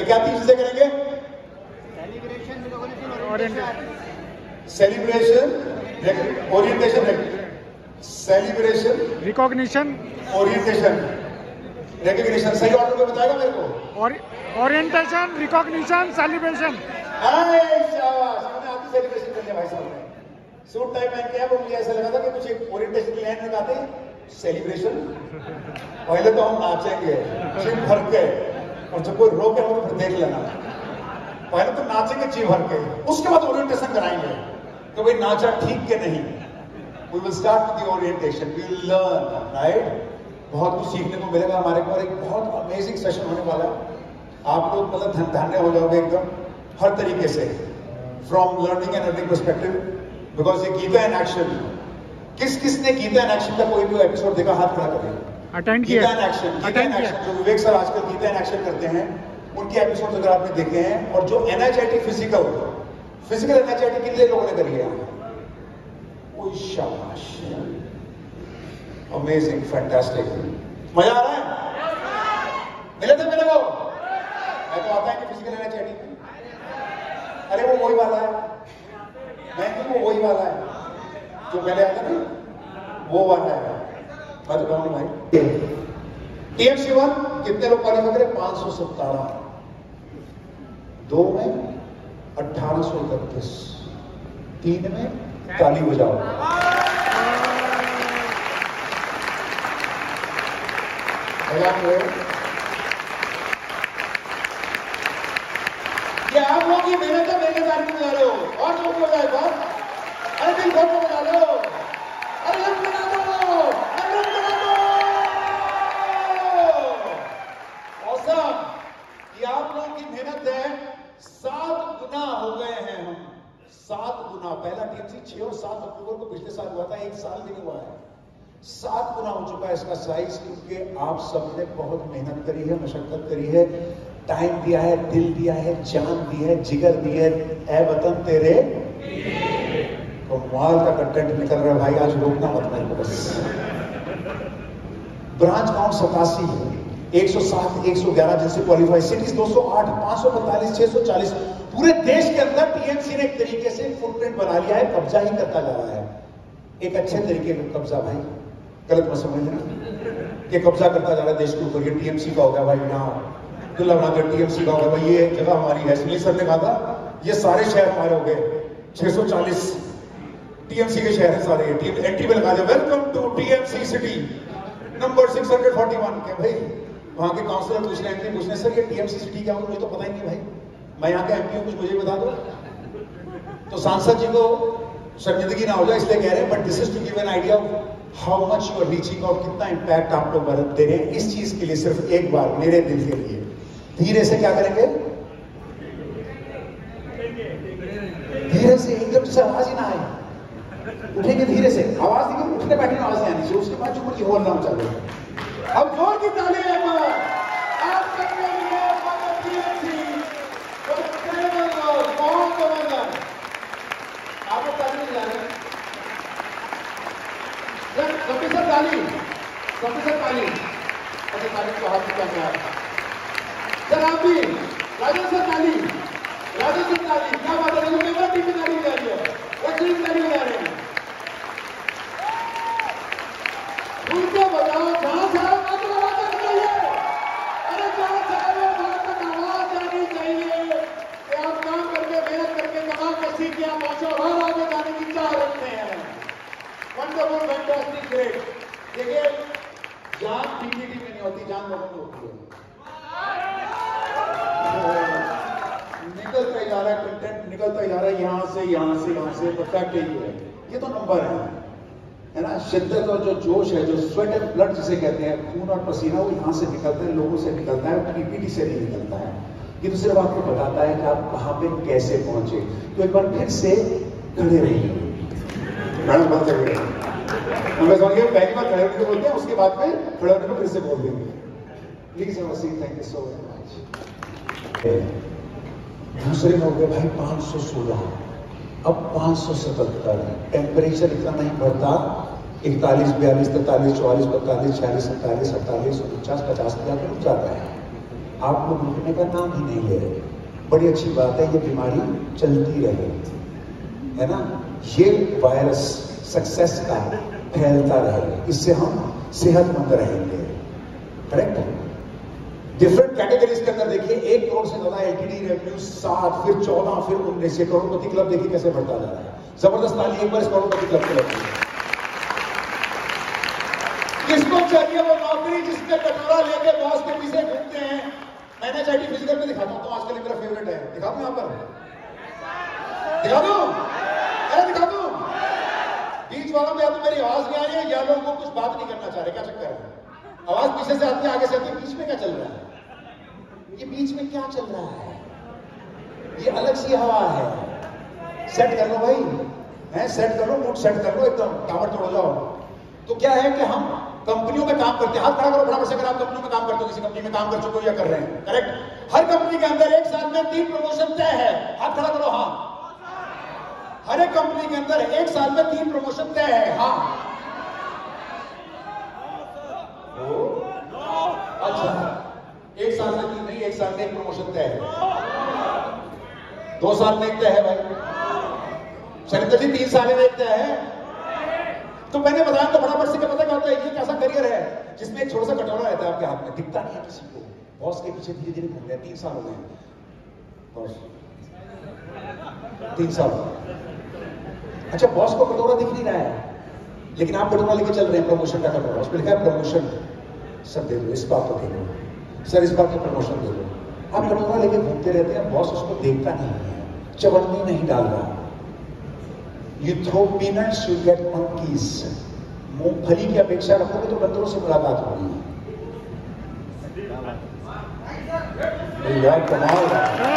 क्या 3 चीजें करेंगे? Celebration, orientation, celebration, recognition, orientation, recognition. सही ऑर्डर में बताएगा मेरे को? Orientation, recognition, celebration. शाबाश, मैंने आपकी सेलिब्रेशन कर लिया भाई साहब ने। सूट टाई पहन के वो मुझे ऐसा लगा था कि कुछ एक ओरिएंटेशन की लाइन लगाते हैं, सेलिब्रेशन। पहले तो हम नाचेंगे जी भर के, और जब कोई रोके हो तो फिर देख लेना। पहले तो नाचेंगे जी भर के, उसके बाद ओरिएंटेशन कराएंगे तो भाई नाचा ठीक के नहीं। We will start with the orientation. We will learn, right? बहुत कुछ सीखने को मिलेगा हमारे को, और एक बहुत अमेजिंग सेशन होने वाला है। आप लोग मतलब धन्य हो जाओगे एकदम हर तरीके से, from learning and earning perspective, because ये गीता इन एक्शन। किसने गीता इन एक्शन का कोई भी एपिसोड देखा? हाथ खड़ा करें। अटेंड किया। Geeta in action, Geeta in action जो विवेक सर आजकल गीता इन एक्शन करते हैं, उनके एपिसोड अगर आपने देखे हैं, और जो एनर्जेटिक फिजिकल एनर्जेटिक के लिए लोगों ने करी है। शाबाश, अमेजिंग, फैंटास्टिक। मजा आ रहा है? मिले थे मेरे को? मैं तो आता है कि फिजिकल एनर्जेटिक, अरे वो वही वाला है, मैं तो वो वही वाला है जो पहले आता ना, वो वाला है। मैं तो कहूँ भाई, TMC 1 कितने लोग क्वालिफाई करे? 517, 2 में 1831, 3 में ताली बजाओ। ये आप लोग की मेहनत है, मेरे तारीफ बजा रहे हो, और लोग बजाए बात। अरे दिल खोल के बजा लो, अरे रंग बना दो, अरे रंग बना दो। औसम, ये आप लोगों की मेहनत है। 7 गुना हो गए हैं हम, 7 गुना। पहला TMC 6 और 7 अक्टूबर को पिछले साल हुआ था, 1 साल भी नहीं हुआ है। 7 गुना हो चुका है इसका साइज, क्योंकि आप सबने बहुत मेहनत करी है, मशक्कत करी है, टाइम दिया है, दिल दिया है, जान दी है, जिगर दी है। ऐ वतन तेरे कमाल का कंटेंट निकल रहा है भाई, आज रोकना मत मेरे को बस। ब्रांच काउंट 87 है, 107, 111 जैसे क्वालिफाई, सिटीज 208, 545, 640। पूरे देश के अंदर TMC ने एक तरीके से फुटप्रिंट बना लिया है, कब्जा ही करता जा रहा है। एक अच्छे तरीके का कब्जा भाई, गलत मत समझना कि कब्जा करता जा रहा है देश के ऊपर। ये TMC का हो गया भाई, यहाँ दुल्ला बनाकर TMC का हो गया भाई, ये जगह हमारी है। सुनील सर ने कहा था ये सारे शहर हमारे हो गए, 640 TMC के शहर हैं सारे। एंट्री में लगा दिया, welcome to TMC city number 641। क्या भाई वहां के काउंसलर पूछ रहे हैं, पूछने सर ये TMC सिटी क्या होगा? मुझे तो पता ही नहीं भाई, मैं यहाँ के MP हूँ, कुछ मुझे बता दो। तो सांसद जी को शर्मिंदगी ना हो जाए इसलिए कह रहे हैं, but this is to give an idea of how much you are reaching और कितना इंपैक्ट आप लोग दे रहे हैं। इस चीज के लिए सिर्फ एक बार मेरे दिल के लिए धीरे से क्या करेंगे? धीरे से, एकदम से आवाज ही ना आए, उठेंगे धीरे से। आवाज देखिए, उठने बैठने आवाज नहीं आनी चाहिए, उसके बाद जो मुझे होल ना चल रहा है। अब जोर की ताली है आप सबके लिए। बहुत जबरदस्त, आप लोग ताली नहीं जा रहे हैं? सबके सब ताली, सबके सब ताली। अच्छा, ताली को हाथ क्या सर? आप भी राजा सर ताली, राजा सर ताली, क्या बात है? लोग मेरा टीम ताली बजा रही है, वो टीम ताली बजा रहे हैं। उनको बताओ जहां से आओ वहां तक आवाज आनी चाहिए। अरे जहां से आओ वहां तक आवाज आनी चाहिए कि आप काम करके, मेहनत करके, कमा कर सीख के आप पहुंचो और आगे जाने की चाह रखते हैं। Wonderful, fantastic, great. देखिए, जान PPT में नहीं होती, जान लोगों में होती है। निकलता ही जा रहा है कंटेंट, निकलता ही जा रहा है यहां से, यहां से, यहां से। परफेक्ट यही है, ये तो नंबर है ना। शिद्दत और जो जोश है, जो स्वेट एंड ब्लड जिसे कहते हैं, खून और पसीना, वो यहां से निकलता है, लोगों से निकलता है, PPT से नहीं निकलता है। ये तो सिर्फ आपको बताता है कि आप कहां पे कैसे पहुंचे। तो एक बार फिर से खड़े रहिए। मैडम बंद कर रहे हैं, हमें समझिए पहली बार खड़े होकर बोलते हैं, उसके बाद में खड़े होकर फिर से बोल देंगे। Please Waseem, thank you so much. दूसरे में हो गए भाई 516, अब 577। टेम्परेचर इतना नहीं बढ़ता, 41, 42, 43, 44, 45, 46, 47, 48, 49, 50 तक रुक जाता है। आप लोग रुकने का नाम ही नहीं ले रहे। बड़ी अच्छी बात है, ये बीमारी चलती रहे, है ना। ये वायरस सक्सेस का फैलता रहे, इससे हम सेहतमंद रहेंगे। करेक्ट। डिफरेंट कैटेगरीज के अंदर देखिए 1 करोड़ से ज्यादा एलटीडी रेवेन्यू, 7 फिर 14 फिर 19 करोड़पति क्लब देखिए कैसे बढ़ता जा रहा है। जबरदस्त ताली एक बार इस करोड़पति क्लब को लगती है। किसको चाहिए वो नौकरी जिसके कटोरा लेके बॉस के पीछे घूमते हैं। मैंने चाहे फिजिकल में दिखाता हूं, तो आजकल मेरा फेवरेट है, दिखा दूं यहां पर, दिखा दूं, अरे दिखा दूं। बीच वालों में या तो मेरी आवाज नहीं आ रही है या लोग कुछ बात नहीं करना चाह रहे, क्या चक्कर है। आवाज पीछे से आती है, आगे से आती है, बीच में क्या चल रहा है, ये बीच में क्या चल रहा है, ये अलग सी हवा है। सेट कर लो भाई, है सेट कर लो, मूड सेट कर लो, एकदम टावर तोड़ जाओ। तो क्या है कि हम कंपनियों में काम करते हैं, हाथ खड़ा करो फटाफट से अगर आप कंपनी में काम करते हो, किसी कंपनी में काम कर चुके हो या कर रहे हैं। करेक्ट। हर कंपनी के अंदर 1 साल में 3 प्रमोशन तय है, हाथ खड़ा करो। हाँ, हर एक कंपनी के अंदर 1 साल में 3 प्रमोशन तय है। हाँ, अच्छा 1 साल में 3 नहीं, 1 साल में 1 प्रमोशन तय है, 2 साल में 1 तय है भाई। शैलेंद्र जी 3 साल में 1 तय है। तो मैंने बताया तो फटाफट से क्या पता क्या होता है, ये कैसा करियर है जिसमें एक छोटा सा कटोरा रहता है आपके हाथ में, दिखता नहीं है किसी को, बॉस के पीछे धीरे धीरे घूम रहे हैं। 3 साल हो गए बॉस, 3 साल। अच्छा, बॉस को कटोरा दिख नहीं रहा है, लेकिन आप कटोरा लेके चल रहे हैं, प्रमोशन का कटोरा, उस पर लिखा है प्रमोशन। सर दे दो, इस बात को दे दो, सर इस बात को प्रमोशन दे दो। आप कटोरा लेके घूमते रहते हैं, बॉस उसको देखता नहीं है, चवन्नी नहीं डाल रहा। You throw peanuts, you get monkeys. मूंगफली की अपेक्षा रखोगे तो बंदरों से मुलाकात होगी। यार कमाल है।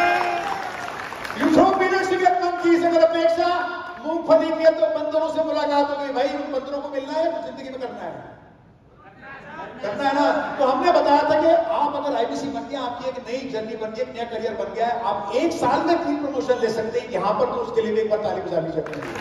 You throw peanuts, you get monkeys. अगर अपेक्षा मूंगफली की है तो बंदरों से मुलाकात होगी। भाई उन बंदरों को मिलना है तो जिंदगी में करना है, करना है ना। तो हमने बताया था कि आप अगर आईबीसी बन गया, आपकी एक नई जर्नी बन गई, एक नया करियर बन गया है, आप 1 साल में 3 प्रमोशन ले सकते हैं। यहां पर तो उसके लिए एक बार ताली बजा ली सकते हैं।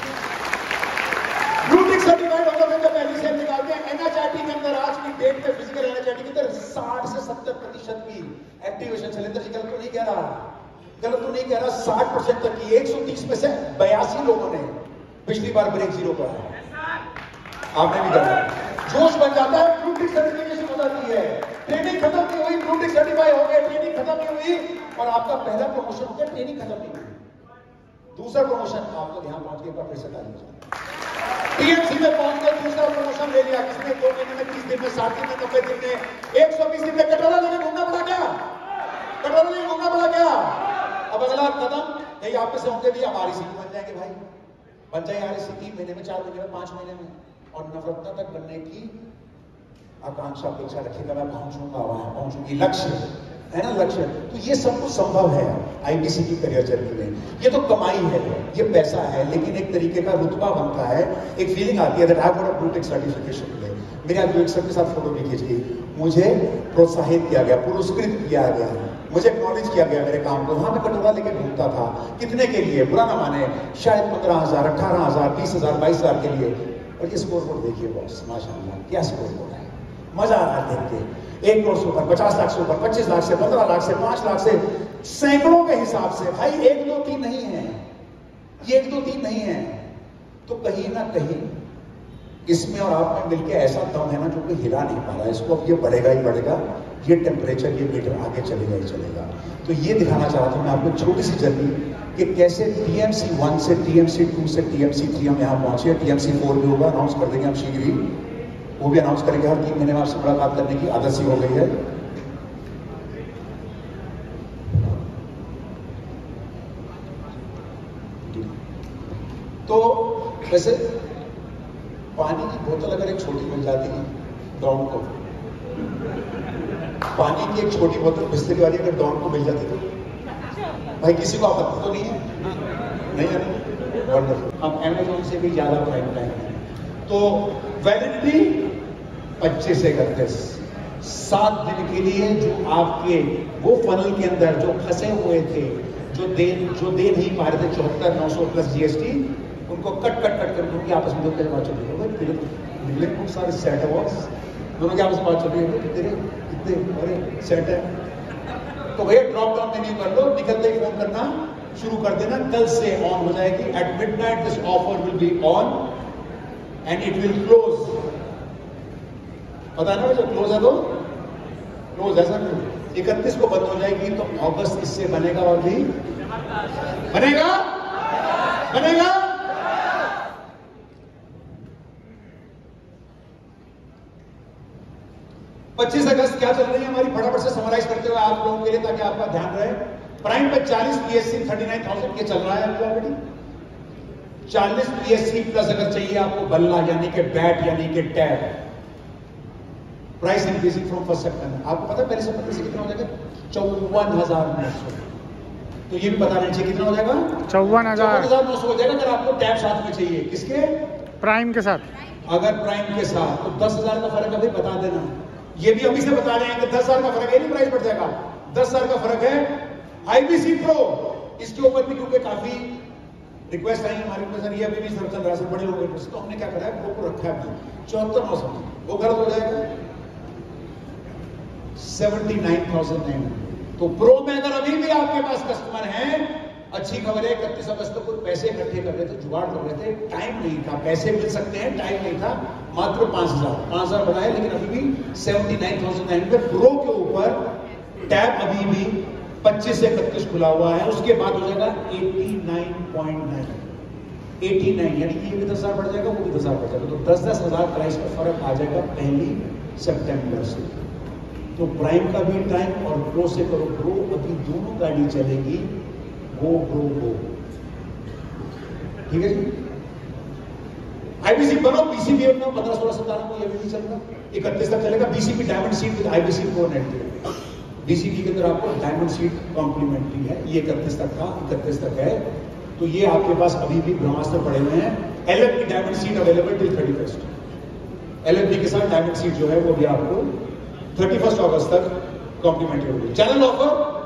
ब्लू टिक सर्टिफाइड होकर तो पहली से निकालते हैं। एनएचआरटी के अंदर आज की डेट में फिजिकल एनएचआरटी के अंदर 60 से 70% की एक्टिवेशन। शैलेंद्र जी गलत तो नहीं कह रहा, गलत तो नहीं कह रहा, 60% तक की। 130 में से 82 लोगों ने पिछली बार ब्रेक 0 पर है। आपने भी करा, जोश बन जाता है। ब्लू टिक सर्टिफिकेशन हो जाती है, ट्रेनिंग खत्म नहीं हुई, ब्लू टिक सर्टिफाई हो गए, ट्रेनिंग खत्म नहीं हुई और आपका पहला प्रमोशन हो गया, ट्रेनिंग खत्म नहीं हुई। दूसरा प्रमोशन आपको ध्यान पहुंच के फिर से ताली बजाएं। टीएमसी में पहुंच कर दूसरा प्रमोशन ले लिया, किसने 2 महीने में, 30 दिन में, 60 दिन में, 90 दिन में, 120 दिन में। कटोरा लेके घूमना पड़ा क्या, कटोरा लेके घूमना पड़ा क्या। अब अगला कदम यही आप में से होंगे भी, हमारी सीटी बन जाएंगे भाई, बन जाए RSC 3 महीने में, 4 महीने में, 5 महीने में, और नवरत्न तक बनने की आकांक्षा अपेक्षा रखिएगा। मैं पहुंचूंगा, वहां पहुंचूंगी, लक्ष्य है ना, लक्ष्य। तो ये सब कुछ संभव है आईबीसी की करियर जर्नी में। ये तो कमाई है, ये पैसा है, लेकिन एक तरीके का रुतबा बनता है, एक फीलिंग आती है that I got a blue tick certification today. मेरे आज सर के साथ फोटो भी खींच गई, मुझे प्रोत्साहित किया गया, पुरस्कृत किया गया, मुझे एक्नॉलेज किया गया मेरे काम को। वहां पे कटोरा लेके घूमता था, कितने के लिए, बुरा ना माने, शायद 15,000, 18,000, 20,000, 22,000 के लिए। और ये स्कोर बोर्ड देखिए बॉस, माशाल्लाह क्या स्कोर बोर्ड है, मजा आ रहा है देख के। 1 करोड़ से ऊपर, 50 लाख से ऊपर, 25 लाख से, 15 लाख से, 5 लाख से, सैकड़ों के हिसाब से। भाई 1, 2, 3 नहीं है, ये 1, 2, 3 नहीं है। तो कहीं ना कहीं इसमें और आप में मिलके ऐसा दम है ना जो कोई हिला नहीं पा रहा है इसको। अब ये बढ़ेगा ही बढ़ेगा, ये टेम्परेचर, ये मीटर आगे चलेगा ही चलेगा। तो ये दिखाना चाह रहा था मैं आपको छोटी सी जर्नी कि कैसे TMC 1 से TMC 2 से TMC 3 हम यहाँ पहुंचे। TMC 4 भी होगा, अनाउंस कर देंगे हम शीघ्र ही, वो भी अनाउंस करेंगे। हर 3 महीने में आपसे मुलाकात करने की आदत सी हो गई है। तो वैसे पानी की बोतल अगर एक छोटी मिल जाती है डॉन को, पानी की एक छोटी बोतल बिस्लरी वाली अगर डॉन को मिल जाती तो भाई किसी को आपत्ति तो नहीं है, नहीं है। वंडरफुल। अब अमेज़न से भी ज्यादा प्राइम टाइम है। तो वैलिडिटी 25 से 31, 7 दिन के लिए जो आपके वो फनल के अंदर जो फंसे हुए थे, जो दे नहीं पा रहे थे 74,900 प्लस GST, उनको कट कर उनकी आपस में दोनों बात चल रही है। मिले खूब सारे सेट है बॉस, दोनों की आपस में बात चल रही है, तेरे कितने अरे सेट है, तो भैया ड्रॉप डाउन मेन्यू कर लो, निकलते ही फोन करना शुरू कर देना, कल से ऑन हो जाएगी। At midnight this offer will be on and it will close. पता ना जो क्लोज है तो क्लोज ऐसा क्यों? 31 को बंद हो जाएगी, तो अगस्त इससे बनेगा और भी बनेगा बनेगा। पच्चीस अगस्त क्या चल रही है हमारी, फटाफट से समराइज करते हुए आप लोगों के लिए, ताकि आपका ध्यान रहे। प्राइम पे 40 पीएससी 39,000 के चल रहा है आपको ऑलरेडी। 40 पीएससी प्लस अगर चाहिए आपको बल्ला यानी कि बैट यानी कि टैब, प्राइस इंक्रीजिंग फ्रॉम 1 सितंबर। आपको पता है पहले से 25 से कितना हो जाएगा? 54,900। तो ये भी बता रहे चाहिए कितना हो जाएगा? 54,900 हो जाएगा। अगर आपको टैब साथ में चाहिए, किसके? प्राइम के साथ। अगर प्राइम के साथ तो 10,000 का फर्क अभी बता देना। ये भी अभी से बता रहे हैं कि 10,000 का फर्क है, नहीं प्राइस बढ़ जाएगा। 10,000 का फर्क है। आईबीसी प्रो, इसके ऊपर भी क्योंकि काफी रिक्वेस्ट आई हमारे ऊपर, सर ये अभी भी सर चल रहा है, बड़े लोगों के, तो हमने क्या करा है, प्रो को रखा है 74,900। वो गलत हो जाएगा 79,900। तो प्रो में अगर अभी भी आपके पास कस्टमर हैं, अच्छी खबर है, 31 अगस्त को कुछ पैसे इकट्ठे कर रहे थे, जुगाड़ कर रहे थे, टाइम नहीं था, पैसे मिल सकते हैं, टाइम नहीं था, मात्र 5,000 बढ़ाए, लेकिन अभी भी 79,900 प्रो के ऊपर टैब अभी भी 25 से 31 खुला हुआ है। उसके बाद हो जाएगा 89.9, 89, यानी ये भी 10,000 बढ़ जाएगा, वो भी 10,000 बढ़ जाएगा, तो 10,000 प्राइस का फर्क आ जाएगा 1 सितंबर से। तो प्राइम का भी टाइम और प्रो से करो प्रो, अभी दोनों गाड़ी चलेगी, गो प्रो गो। ठीक है जी। आईबीसी बनो, बीसीबी अपना 15, 16, 17 को ये भी नहीं चलेगा, 31 तक चलेगा। BCB diamond seat with IBC pro net, BCB के अंदर आपको डायमंड सीट कॉम्प्लीमेंट्री है, ये 31 तक था, 31 तक है। तो ये आपके पास अभी भी ब्रह्मास्त्र पड़े हुए हैं। एलएफ की diamond seat available till 31st। LF के साथ डायमंड सीट जो है वो भी आपको 31 अगस्त तक कॉम्प्लीमेंट्री होगी। Channel offer